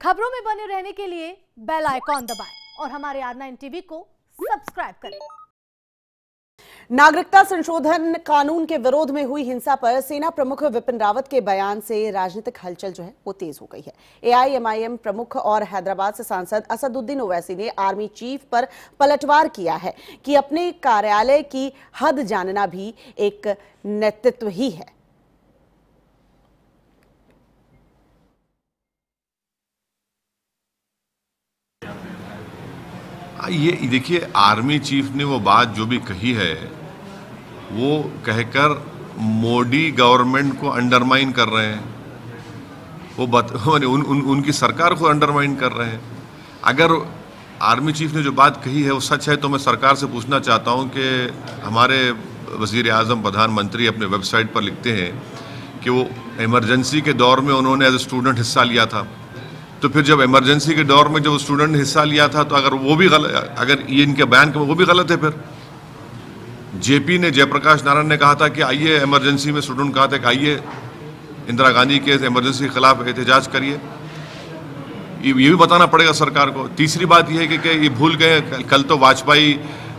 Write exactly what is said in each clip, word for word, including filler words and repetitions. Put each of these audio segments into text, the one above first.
खबरों में बने रहने के लिए बेल आइकॉन दबाएं और हमारे आर नाइन टीवी को सब्सक्राइब करें। नागरिकता संशोधन कानून के विरोध में हुई हिंसा पर सेना प्रमुख विपिन रावत के बयान से राजनीतिक हलचल जो है वो तेज हो गई है। एआईएमआईएम प्रमुख और हैदराबाद से सांसद असदुद्दीन ओवैसी ने आर्मी चीफ पर पलटवार किया है कि अपने कार्यालय की हद जानना भी एक नेतृत्व ही है। ये देखिए, आर्मी चीफ ने वो बात जो भी कही है वो कहकर मोदी गवर्नमेंट को अंडरमाइन कर रहे हैं। वो बत, उन, उन, उनकी सरकार को अंडरमाइन कर रहे हैं। अगर आर्मी चीफ ने जो बात कही है वो सच है तो मैं सरकार से पूछना चाहता हूं कि हमारे वज़ीर आज़म प्रधानमंत्री अपने वेबसाइट पर लिखते हैं कि वो इमरजेंसी के दौर में उन्होंने एज ए स्टूडेंट हिस्सा लिया था। तो फिर जब इमरजेंसी के दौर में जब स्टूडेंट ने हिस्सा लिया था तो अगर वो भी गलत, अगर ये इनके बयान के वो भी गलत है। फिर जेपी ने, जयप्रकाश नारायण ने कहा था कि आइए, इमरजेंसी में स्टूडेंट कहा था कि आइए इंदिरा गांधी के इमरजेंसी के खिलाफ एहतजाज करिए। ये भी बताना पड़ेगा सरकार को। तीसरी बात यह है कि, कि ये भूल गए, कल तो वाजपेयी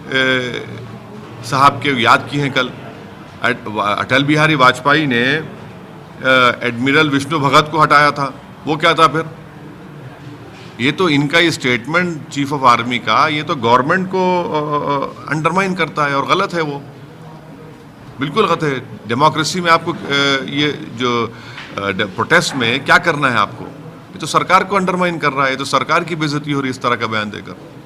साहब के याद की हैं। कल अटल बिहारी वाजपेयी ने एडमिरल विष्णु भगत को हटाया था। वो क्या था फिर? ये तो इनका ये स्टेटमेंट चीफ ऑफ आर्मी का, ये तो गवर्नमेंट को अंडरमाइन करता है और गलत है। वो बिल्कुल गलत है। डेमोक्रेसी में आपको ये जो प्रोटेस्ट में क्या करना है आपको? ये तो सरकार को अंडरमाइन कर रहा है। ये तो सरकार की बेइज्जती हो रही है इस तरह का बयान देकर।